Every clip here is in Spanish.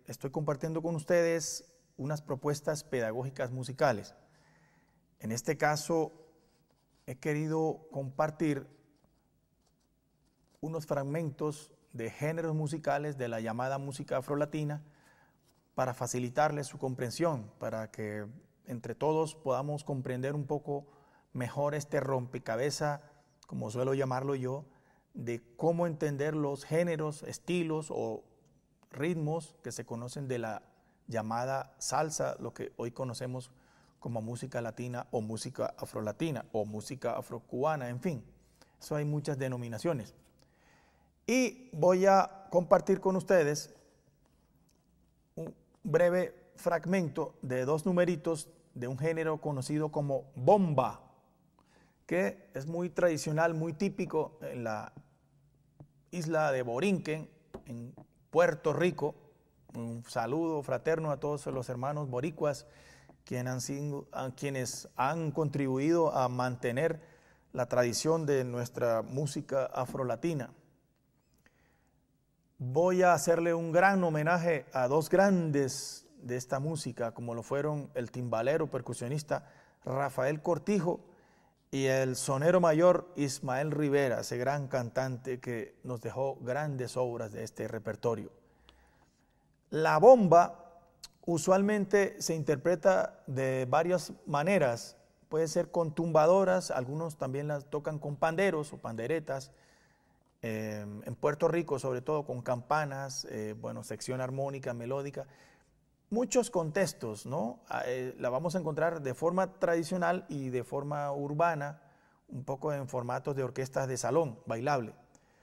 estoy compartiendo con ustedes unas propuestas pedagógicas musicales. En este caso, he querido compartir unos fragmentos de géneros musicales de la llamada música afrolatina para facilitarles su comprensión, para que entre todos podamos comprender un poco mejor este rompecabezas, como suelo llamarlo yo, de cómo entender los géneros, estilos o ritmos que se conocen de la llamada salsa, lo que hoy conocemos como música latina o música afrolatina o música afrocubana, en fin, eso hay muchas denominaciones. Y voy a compartir con ustedes un breve fragmento de dos numeritos de un género conocido como bomba, que es muy tradicional, muy típico en la isla de Borinquen, en Puerto Rico. Un saludo fraterno a todos los hermanos boricuas quienes han contribuido a mantener la tradición de nuestra música afrolatina. Voy a hacerle un gran homenaje a dos grandes de esta música, como lo fueron el timbalero percusionista Rafael Cortijo y el sonero mayor Ismael Rivera, ese gran cantante que nos dejó grandes obras de este repertorio. La bomba usualmente se interpreta de varias maneras, puede ser con tumbadoras, algunos también las tocan con panderos o panderetas, en Puerto Rico sobre todo con campanas, sección armónica, melódica, muchos contextos, ¿no? La vamos a encontrar de forma tradicional y de forma urbana, un poco en formatos de orquestas de salón, bailable.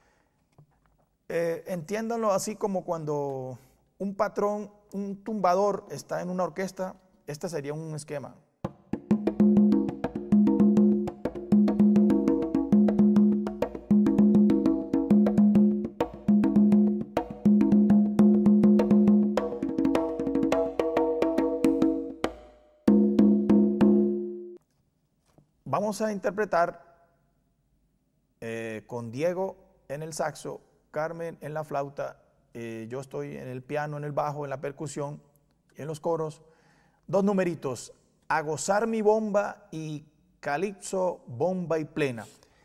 Entiéndanlo así como cuando un patrón, un tumbador está en una orquesta, este sería un esquema. Vamos a interpretar con Diego en el saxo, Carmen en la flauta, yo estoy en el piano, en el bajo, en la percusión, en los coros, dos numeritos, A gozar mi bomba y Calipso, bomba y plena.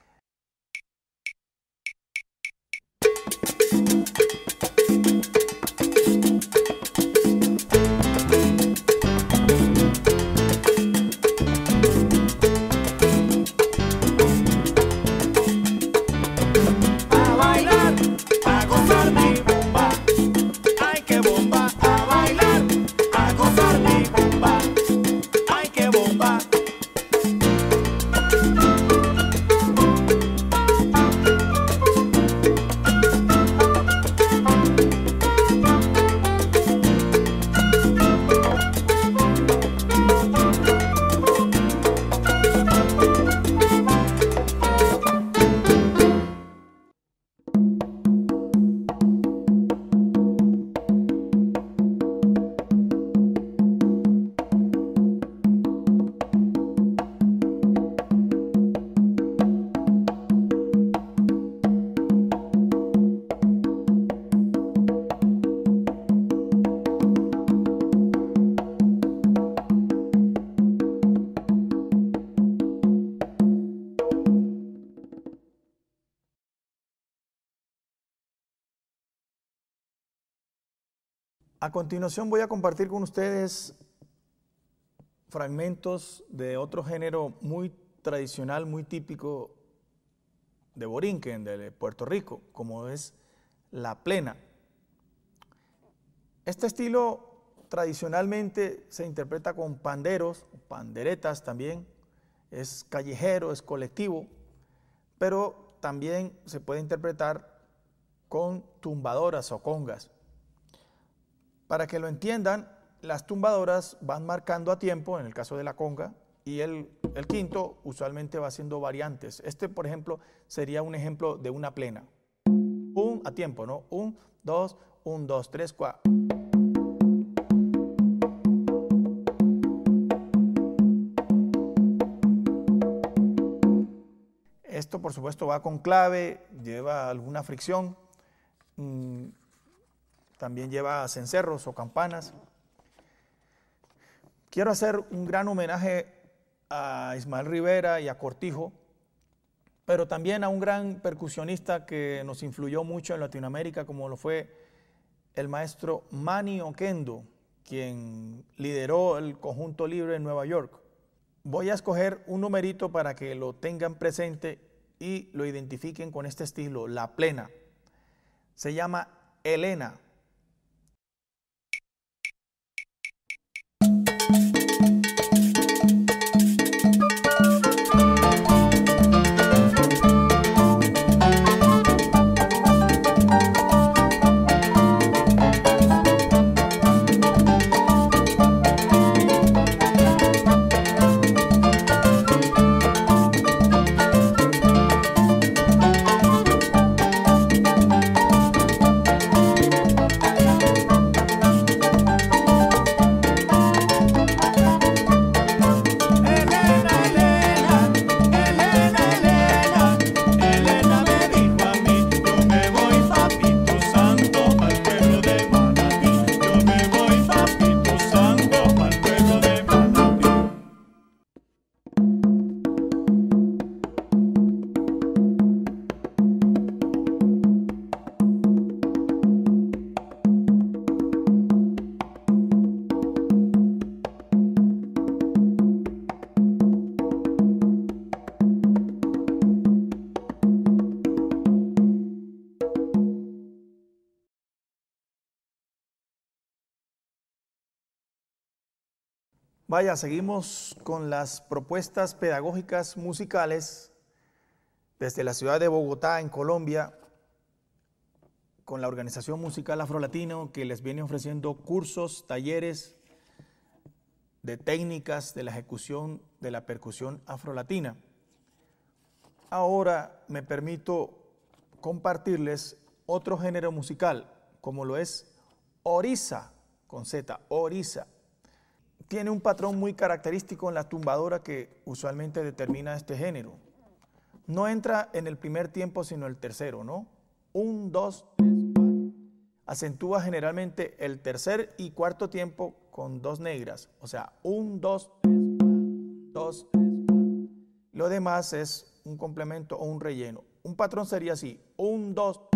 A continuación voy a compartir con ustedes fragmentos de otro género muy tradicional, muy típico de Borinquen, de Puerto Rico, como es la plena. Este estilo tradicionalmente se interpreta con panderos, panderetas también, es callejero, es colectivo, pero también se puede interpretar con tumbadoras o congas. Para que lo entiendan, las tumbadoras van marcando a tiempo, en el caso de la conga, y el quinto usualmente va haciendo variantes. Este, por ejemplo, sería un ejemplo de una plena. Un a tiempo, ¿no? 1, 2, 1, 2, 3, 4. Esto, por supuesto, va con clave, lleva alguna fricción. también lleva cencerros o campanas. Quiero hacer un gran homenaje a Ismael Rivera y a Cortijo, pero también a un gran percusionista que nos influyó mucho en Latinoamérica, como lo fue el maestro Manny Oquendo, quien lideró el Conjunto Libre en Nueva York. Voy a escoger un numerito para que lo tengan presente y lo identifiquen con este estilo, la plena. Se llama Elena. Vaya, seguimos con las propuestas pedagógicas musicales desde la ciudad de Bogotá, en Colombia, con la organización musical Afrolatino, que les viene ofreciendo cursos, talleres de técnicas de la ejecución de la percusión afrolatina. Ahora me permito compartirles otro género musical, como lo es oriza, con Z, oriza. Tiene un patrón muy característico en la tumbadora que usualmente determina este género. No entra en el primer tiempo, sino el tercero, ¿no? 1, 2, 3, 4. Acentúa generalmente el tercer y cuarto tiempo con 2 negras. O sea, 1, 2, 3, 4, 2, 3, 4. Lo demás es un complemento o un relleno. Un patrón sería así: 1, 2, 3.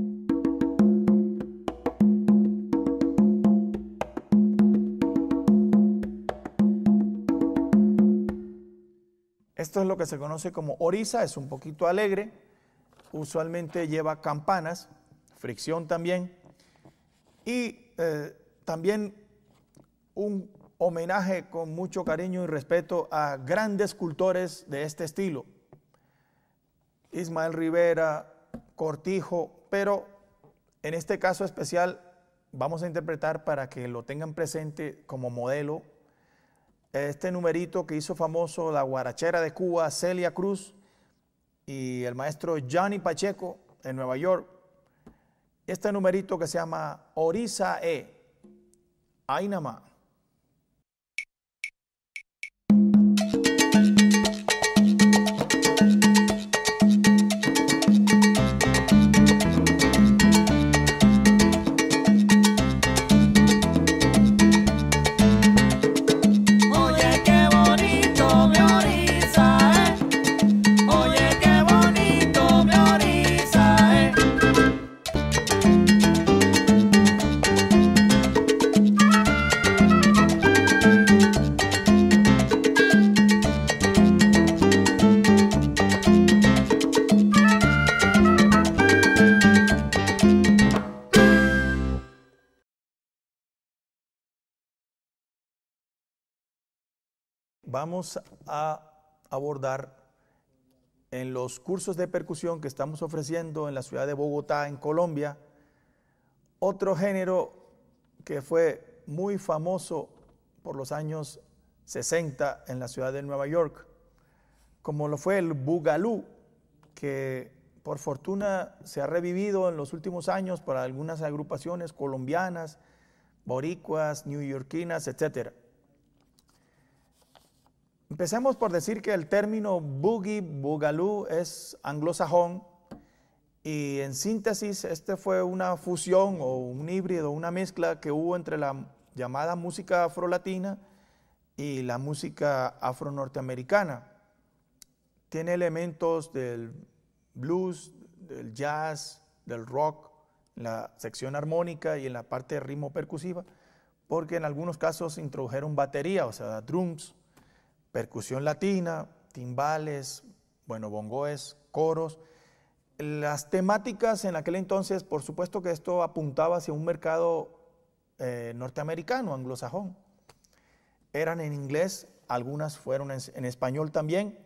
Esto es lo que se conoce como oriza, es un poquito alegre, usualmente lleva campanas, fricción también, y también un homenaje con mucho cariño y respeto a grandes cultores de este estilo. Ismael Rivera, Cortijo, pero en este caso especial vamos a interpretar, para que lo tengan presente como modelo, este numerito que hizo famoso la guarachera de Cuba, Celia Cruz, y el maestro Johnny Pacheco en Nueva York. Este numerito que se llama Oriza Ahí nada más. Vamos a abordar en los cursos de percusión que estamos ofreciendo en la ciudad de Bogotá, en Colombia, otro género que fue muy famoso por los años 60 en la ciudad de Nueva York, como lo fue el bugalú, que por fortuna se ha revivido en los últimos años por algunas agrupaciones colombianas, boricuas, neoyorquinas, etc. Empecemos por decir que el término boogie, bugalú, es anglosajón Y en síntesis, este fue una fusión o un híbrido, una mezcla que hubo entre la llamada música afrolatina y la música afro-norteamericana. Tiene elementos del blues, del jazz, del rock, en la sección armónica y en la parte de ritmo percusiva, porque en algunos casos introdujeron batería, o sea, drums, percusión latina, timbales, bueno, bongoes, coros. Las temáticas en aquel entonces, por supuesto que esto apuntaba hacia un mercado norteamericano, anglosajón. Eran en inglés, algunas fueron en español también.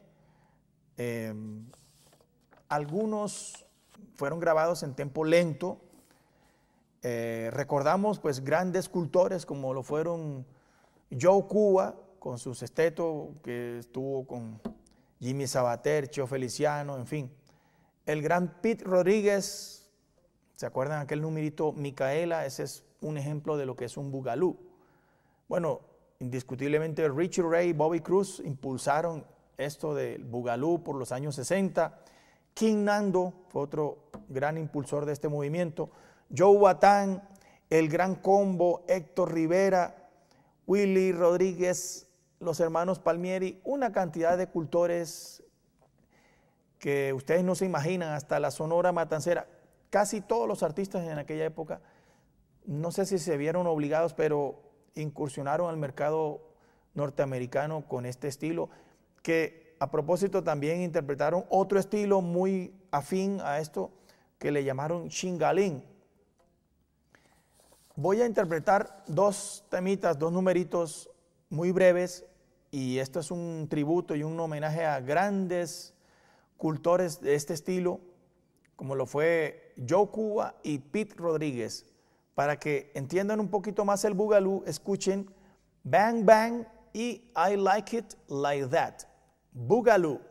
Algunos fueron grabados en tempo lento. Recordamos pues grandes cultores como lo fueron Joe Cuba con su sexteto, que estuvo con Jimmy Sabater, Cheo Feliciano, en fin. El gran Pete Rodríguez, ¿se acuerdan aquel numerito Micaela? Ese es un ejemplo de lo que es un bugalú. Bueno, indiscutiblemente Richie Ray y Bobby Cruz impulsaron esto del bugalú por los años 60. King Nando fue otro gran impulsor de este movimiento. Joe Batán, el Gran Combo, Héctor Rivera, Willy Rodríguez, los hermanos Palmieri, una cantidad de cultores que ustedes no se imaginan, hasta la Sonora Matancera. Casi todos los artistas en aquella época, no sé si se vieron obligados, pero incursionaron al mercado norteamericano con este estilo, que a propósito también interpretaron otro estilo muy afín a esto que le llamaron Shingalín. Voy a interpretar dos temitas, dos numeritos muy breves, y esto es un tributo y un homenaje a grandes cultores de este estilo, como lo fue Joe Cuba y Pete Rodríguez. Para que entiendan un poquito más el bugalú, escuchen Bang Bang y I Like It Like That. Bugalú.